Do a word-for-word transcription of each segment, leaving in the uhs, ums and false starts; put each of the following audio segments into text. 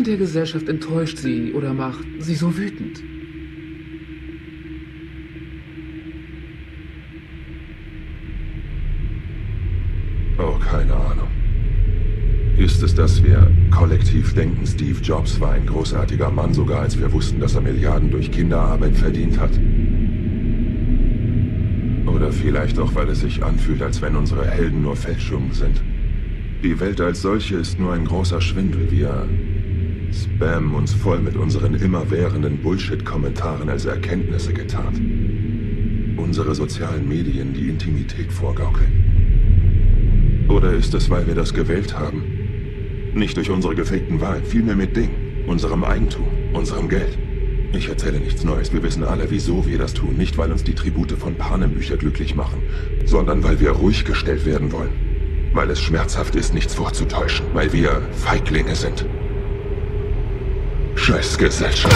an der Gesellschaft enttäuscht sie oder macht sie so wütend? Oh, keine Ahnung. Ist es, dass wir kollektiv denken, Steve Jobs war ein großartiger Mann, sogar als wir wussten, dass er Milliarden durch Kinderarbeit verdient hat? Oder vielleicht auch, weil es sich anfühlt, als wenn unsere Helden nur Fälschungen sind. Die Welt als solche ist nur ein großer Schwindel. Wir spammen uns voll mit unseren immerwährenden Bullshit-Kommentaren als Erkenntnisse getarnt. Unsere sozialen Medien die Intimität vorgaukeln. Oder ist es, weil wir das gewählt haben? Nicht durch unsere gefakten Wahlen, vielmehr mit Dingen, unserem Eigentum, unserem Geld. Ich erzähle nichts Neues, wir wissen alle, wieso wir das tun. Nicht, weil uns die Tribute von Panem-Bücher glücklich machen, sondern weil wir ruhig gestellt werden wollen. Weil es schmerzhaft ist, nichts vorzutäuschen. Weil wir Feiglinge sind. Scheiß Gesellschaft.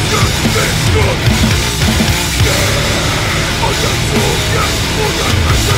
Und dazu, ja, und dann